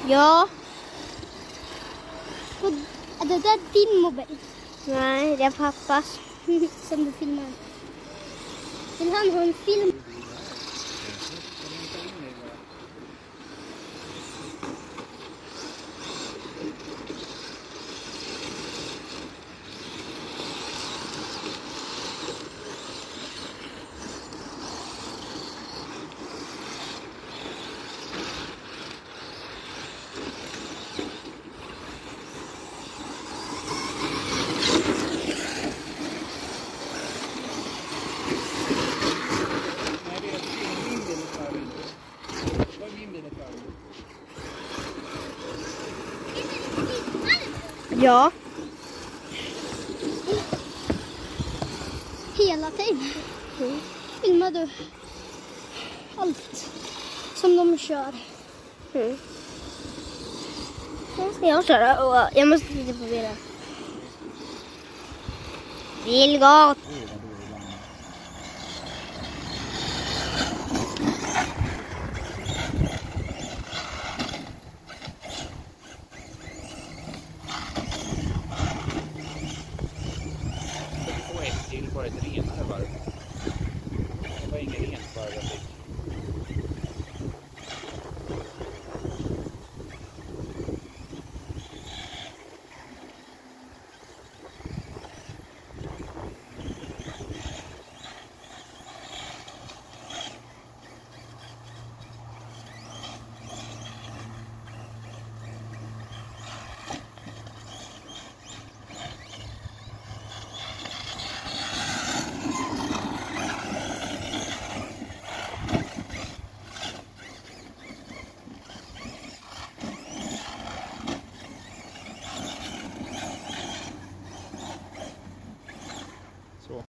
Ja. Och är det där din mobil? Nej, det är pappas. Som du filmar. Vill han ha en film? Ja. Hela tiden. Filmar du allt som de kör? Nu ska jag köra och jag måste titta på bilen. Vilgot! Till bara ett renare varv.